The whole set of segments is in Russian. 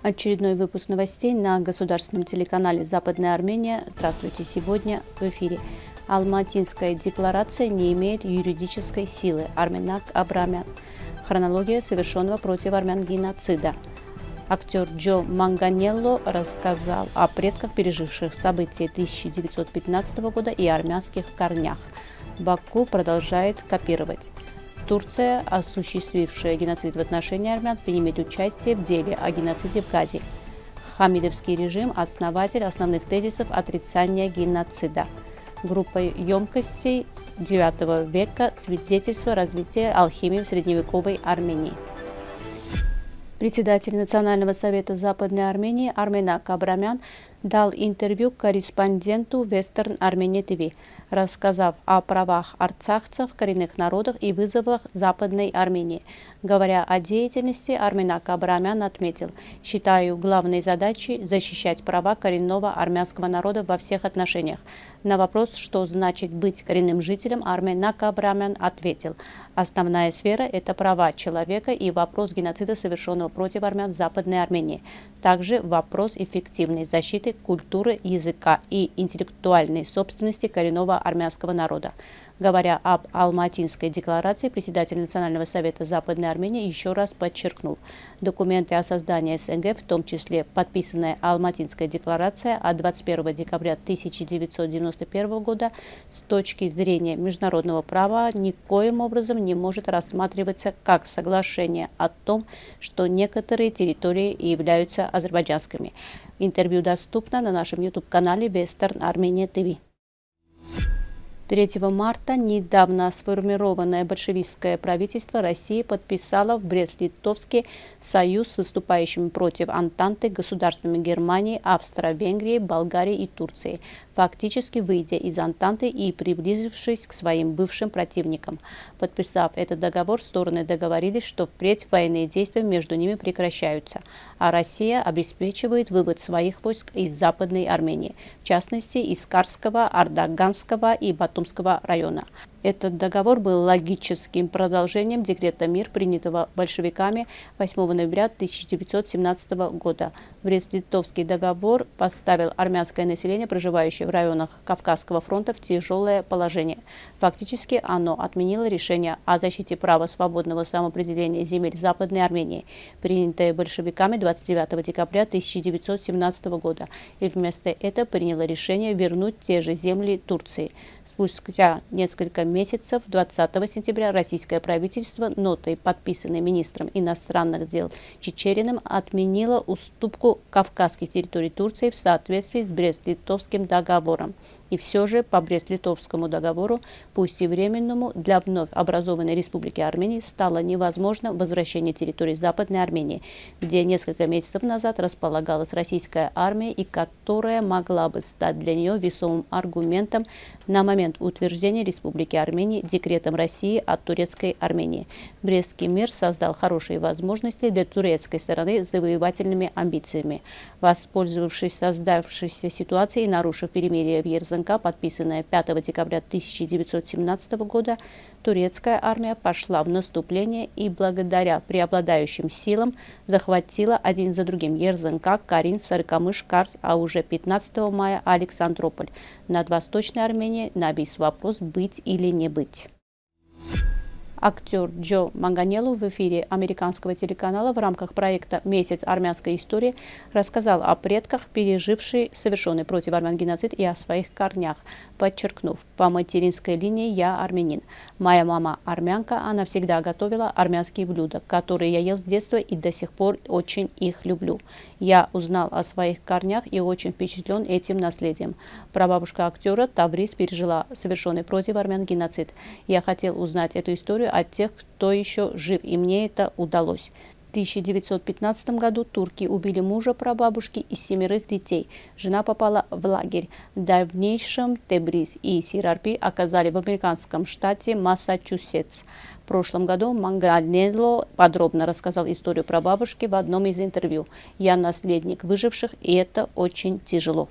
Очередной выпуск новостей на государственном телеканале «Западная Армения». Здравствуйте! Сегодня в эфире. Алматинская декларация не имеет юридической силы. Арменак Абрамян. Хронология совершенного против армян геноцида. Актер Джо Манганелло рассказал о предках, переживших события 1915 года и армянских корнях. Баку продолжает копировать. Турция, осуществившая геноцид в отношении армян, примет участие в деле о геноциде в Газе. Хамидовский режим – основатель основных тезисов отрицания геноцида. Группа емкостей IX века – свидетельство развития алхимии в средневековой Армении. Председатель Национального совета Западной Армении Арменак Абрамян дал интервью корреспонденту Western Armenia TV, рассказав о правах арцахцев, коренных народов и вызовах Западной Армении. Говоря о деятельности, Арменак Абрамян отметил: «Считаю главной задачей защищать права коренного армянского народа во всех отношениях». На вопрос, что значит быть коренным жителем, Арменак Абрамян ответил: «Основная сфера – это права человека и вопрос геноцида, совершенного против армян в Западной Армении. Также вопрос эффективной защиты культуры, языка и интеллектуальной собственности коренного армянского народа». Говоря об Алматинской декларации, председатель Национального совета Западной Армении еще раз подчеркнул: документы о создании СНГ, в том числе подписанная Алматинская декларация от 21 декабря 1991 года, с точки зрения международного права никоим образом не может рассматриваться как соглашение о том, что некоторые территории являются азербайджанскими. Интервью доступно на нашем YouTube-канале Western Armenia TV. 3 марта недавно сформированное большевистское правительство России подписало в Брест-Литовске союз с выступающими против Антанты государствами Германии, Австро-Венгрии, Болгарии и Турции, фактически выйдя из Антанты и приблизившись к своим бывшим противникам. Подписав этот договор, стороны договорились, что впредь военные действия между ними прекращаются, а Россия обеспечивает вывод своих войск из Западной Армении, в частности из Карского, Ардаганского и Батумского района. Этот договор был логическим продолжением декрета «Мир», принятого большевиками 8 ноября 1917 года. Брест-Литовский договор поставил армянское население, проживающее в районах Кавказского фронта, в тяжелое положение. Фактически оно отменило решение о защите права свободного самоопределения земель Западной Армении, принятое большевиками 29 декабря 1917 года, и вместо этого приняло решение вернуть те же земли Турции. Спустя несколько месяцев, 20 сентября, российское правительство нотой, подписанной министром иностранных дел Чичериным, отменило уступку кавказских территорий Турции в соответствии с Брест-Литовским договором. И все же по Брест-Литовскому договору, пусть и временному, для вновь образованной Республики Армении стало невозможно возвращение территорий Западной Армении, где несколько месяцев назад располагалась российская армия и которая могла бы стать для нее весомым аргументом на момент утверждения Республики Армении декретом России от турецкой Армении. Брестский мир создал хорошие возможности для турецкой стороны с завоевательными амбициями. Воспользовавшись создавшейся ситуацией и нарушив перемирие в Ерзанке, подписанная 5 декабря 1917 года, турецкая армия пошла в наступление и благодаря преобладающим силам захватила один за другим Ерзанка, Карин, Сарыкамыш, Карс, а уже 15 мая Александрополь. Над Восточной Арменией навис вопрос быть или не быть. Актер Джо Манганелло в эфире американского телеканала в рамках проекта «Месяц армянской истории» рассказал о предках, переживших совершенный против армян геноцид, и о своих корнях, подчеркнув: «По материнской линии я армянин. Моя мама армянка, она всегда готовила армянские блюда, которые я ел с детства и до сих пор очень их люблю. Я узнал о своих корнях и очень впечатлен этим наследием. Прабабушка актера Таврис пережила совершенный против армян геноцид. Я хотел узнать эту историю от тех, кто еще жив, и мне это удалось». В 1915 году турки убили мужа прабабушки и 7 детей. Жена попала в лагерь. В дальнейшем Тебриз и Сирарпи оказались в американском штате Массачусетс. В прошлом году Манганелло подробно рассказал историю прабабушки в одном из интервью. «Я наследник выживших, и это очень тяжело».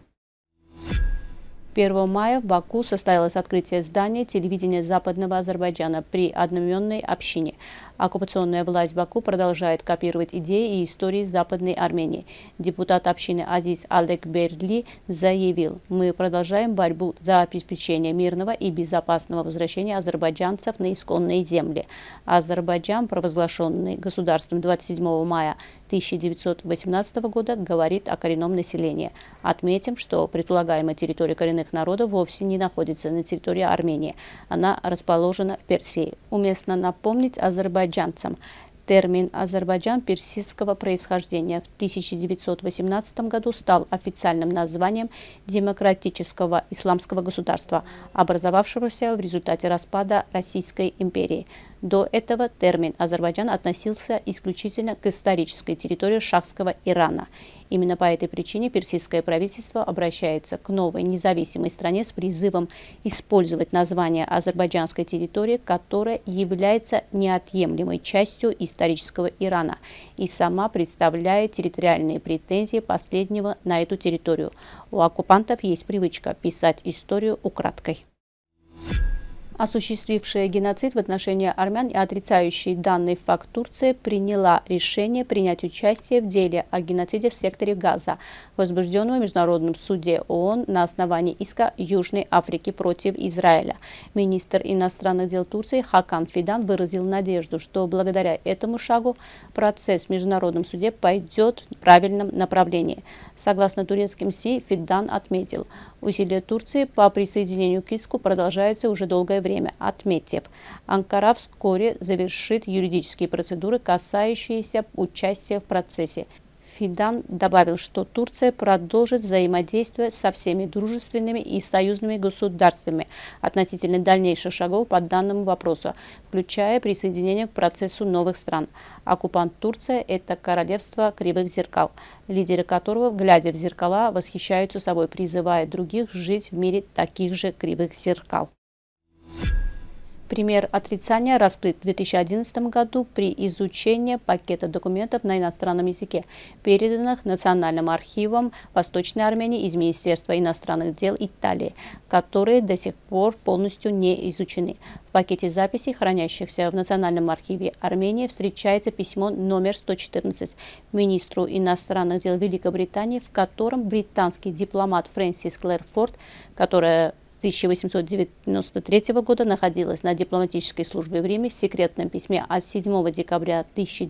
1 мая в Баку состоялось открытие здания телевидения Западного Азербайджана при одноименной общине. Оккупационная власть Баку продолжает копировать идеи и истории Западной Армении. Депутат общины Азиз Алекберли заявил: «Мы продолжаем борьбу за обеспечение мирного и безопасного возвращения азербайджанцев на исконные земли». Азербайджан, провозглашенный государством 27 мая 1918 года, говорит о коренном населении. Отметим, что предполагаемая территория коренных народов вовсе не находится на территории Армении. Она расположена в Персии. Уместно напомнить азербайджанцам: термин «Азербайджан» персидского происхождения в 1918 году стал официальным названием демократического исламского государства, образовавшегося в результате распада Российской империи. До этого термин «Азербайджан» относился исключительно к исторической территории шахского Ирана. Именно по этой причине персидское правительство обращается к новой независимой стране с призывом использовать название азербайджанской территории, которая является неотъемлемой частью исторического Ирана и сама представляет территориальные претензии последнего на эту территорию. У оккупантов есть привычка писать историю украдкой. Осуществившая геноцид в отношении армян и отрицающая данный факт Турция приняла решение принять участие в деле о геноциде в секторе Газа, возбужденного в Международном суде ООН на основании иска Южной Африки против Израиля. Министр иностранных дел Турции Хакан Фидан выразил надежду, что благодаря этому шагу процесс в Международном суде пойдет в правильном направлении. Согласно турецким СМИ, Фидан отметил: усилия Турции по присоединению к иску продолжаются уже долгое время, отметив: Анкара вскоре завершит юридические процедуры, касающиеся участия в процессе. Фидан добавил, что Турция продолжит взаимодействие со всеми дружественными и союзными государствами относительно дальнейших шагов по данному вопросу, включая присоединение к процессу новых стран. Оккупант Турция – это королевство кривых зеркал, лидеры которого, глядя в зеркала, восхищаются собой, призывая других жить в мире таких же кривых зеркал. Пример отрицания раскрыт в 2011 году при изучении пакета документов на иностранном языке, переданных Национальным архивом Восточной Армении из Министерства иностранных дел Италии, которые до сих пор полностью не изучены. В пакете записей, хранящихся в Национальном архиве Армении, встречается письмо номер 114 министру иностранных дел Великобритании, в котором британский дипломат Фрэнсис Клэрфорд, которая с 1893 года находилась на дипломатической службе в Риме, в секретном письме от 7 декабря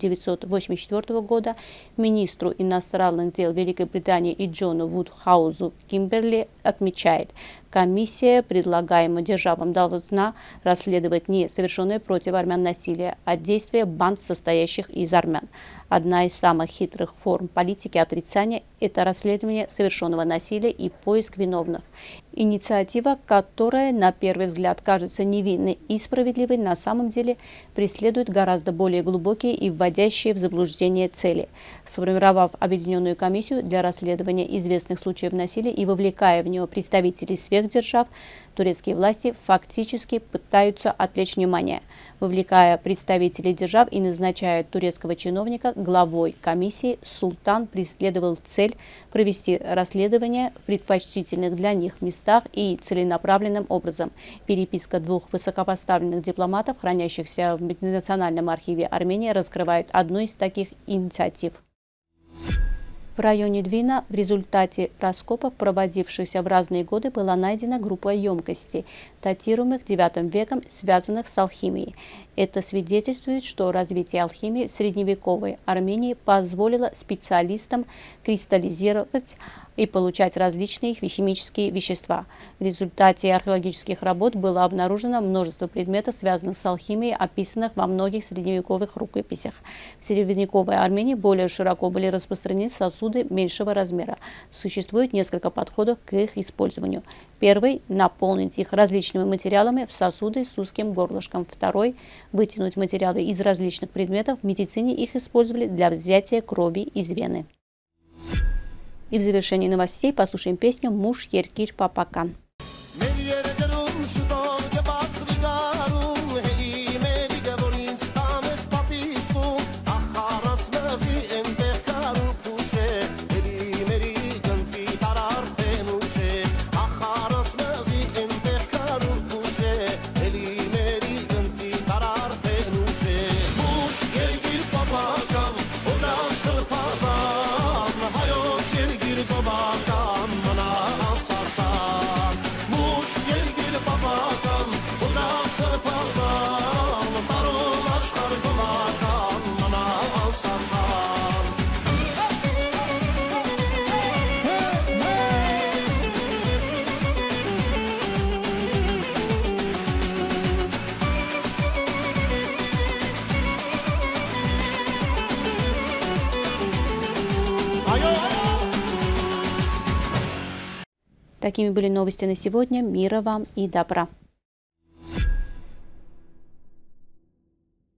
1984 года министру иностранных дел Великобритании и Джону Вудхаузу Кимберли отмечает: комиссия, предлагаемая державам, должна расследовать не совершенное против армян насилие, а действия банд, состоящих из армян. Одна из самых хитрых форм политики отрицания – это расследование совершенного насилия и поиск виновных. Инициатива, которая на первый взгляд кажется невинной и справедливой, на самом деле преследует гораздо более глубокие и вводящие в заблуждение цели. Сформировав объединенную комиссию для расследования известных случаев насилия и вовлекая в нее представителей сверхдержав, турецкие власти фактически пытаются отвлечь внимание, вовлекая представителей держав и назначая турецкого чиновника главой комиссии. Султан преследовал цель провести расследование в предпочтительных для них местах и целенаправленным образом. Переписка двух высокопоставленных дипломатов, хранящихся в Национальном архиве Армении, раскрывает одну из таких инициатив. В районе Двина в результате раскопок, проводившихся в разные годы, была найдена группа емкостей, датируемых IX веком, связанных с алхимией. Это свидетельствует, что развитие алхимии в средневековой Армении позволило специалистам кристаллизировать и получать различные химические вещества. В результате археологических работ было обнаружено множество предметов, связанных с алхимией, описанных во многих средневековых рукописях. В средневековой Армении более широко были распространены сосуды меньшего размера. Существует несколько подходов к их использованию. Первый – наполнить их различными материалами в сосуды с узким горлышком. Второй – вытянуть материалы из различных предметов. В медицине их использовали для взятия крови из вены. И в завершении новостей послушаем песню «Муж Еркир Папакан». Такими были новости на сегодня. Мира вам и добра.